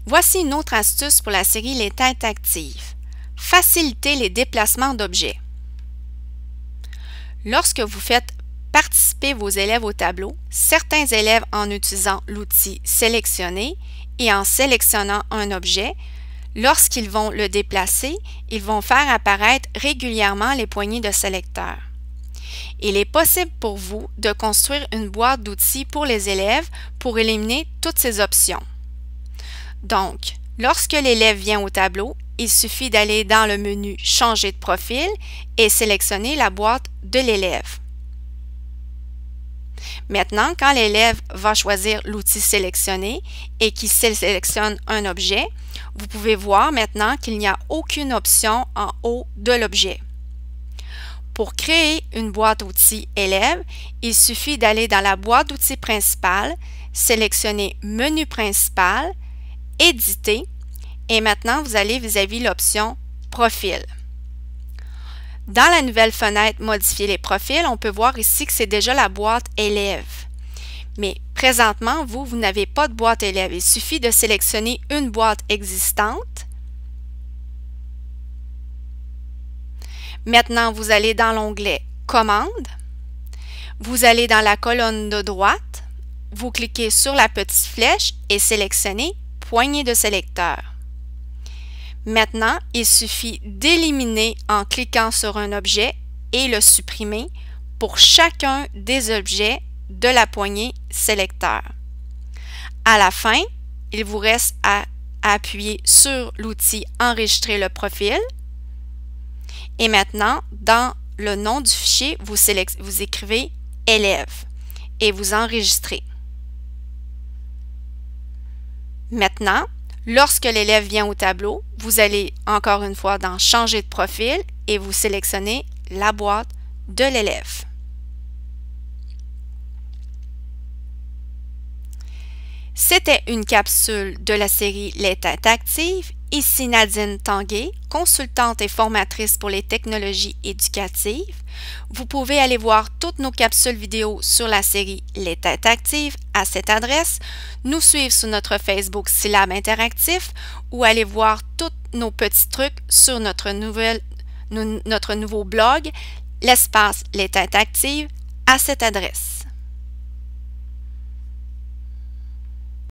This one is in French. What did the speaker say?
Voici une autre astuce pour la série Les têtes actives. Faciliter les déplacements d'objets. Lorsque vous faites participer vos élèves au tableau, certains élèves, en utilisant l'outil Sélectionner et en sélectionnant un objet, lorsqu'ils vont le déplacer, ils vont faire apparaître régulièrement les poignées de sélecteur. Il est possible pour vous de construire une boîte d'outils pour les élèves pour éliminer toutes ces options. Donc, lorsque l'élève vient au tableau, il suffit d'aller dans le menu « Changer de profil » et sélectionner la boîte de l'élève. Maintenant, quand l'élève va choisir l'outil « Sélectionner » et qu'il sélectionne un objet, vous pouvez voir maintenant qu'il n'y a aucune option en haut de l'objet. Pour créer une boîte outils élève, il suffit d'aller dans la boîte d'outils principale, sélectionner Menu principal, Éditer, et maintenant vous allez vis-à-vis l'option Profil. Dans la nouvelle fenêtre Modifier les profils, on peut voir ici que c'est déjà la boîte élève. Mais présentement, vous n'avez pas de boîte élève. Il suffit de sélectionner une boîte existante. Maintenant, vous allez dans l'onglet Commande. Vous allez dans la colonne de droite. Vous cliquez sur la petite flèche et sélectionnez Poignée de sélecteur. Maintenant, il suffit d'éliminer en cliquant sur un objet et le supprimer pour chacun des objets de la poignée sélecteur. À la fin, il vous reste à appuyer sur l'outil Enregistrer le profil. Et maintenant, dans le nom du fichier, vous écrivez élève et vous enregistrez. Maintenant, lorsque l'élève vient au tableau, vous allez encore une fois dans Changer de profil et vous sélectionnez la boîte de l'élève. C'était une capsule de la série Les têtes actives. Ici Nadine Tanguay, consultante et formatrice pour les technologies éducatives. Vous pouvez aller voir toutes nos capsules vidéo sur la série Les têtes actives à cette adresse, nous suivre sur notre Facebook Syllab Interactif ou aller voir tous nos petits trucs sur notre nouveau blog, l'espace Les têtes actives, à cette adresse.